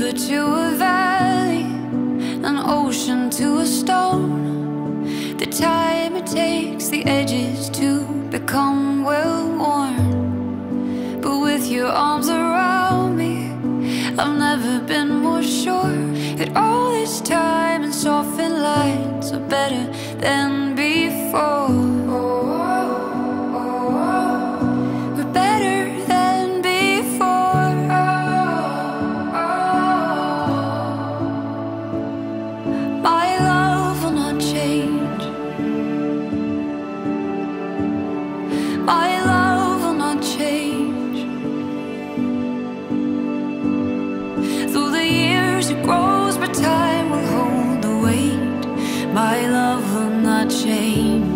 river to a valley, an ocean to a stone. The time it takes the edges to become well worn. But with your arms around me, I've never been more sure that all this time and softened lines are better than before. We're better than before. My love will not change. My love will not change. Through the years it grows, but time will hold the weight. My love will not change.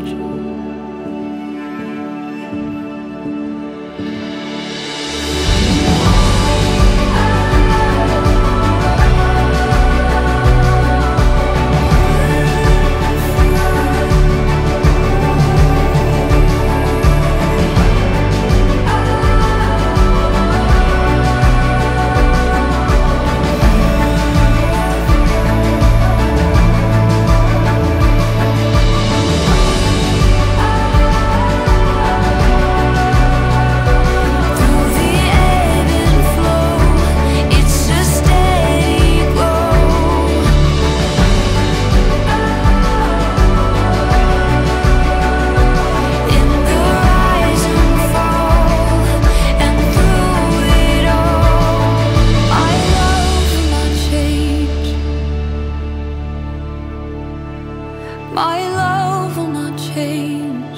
My love will not change.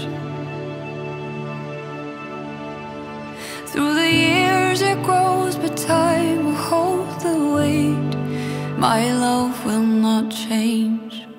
Through the years it grows, but time will hold the weight. My love will not change.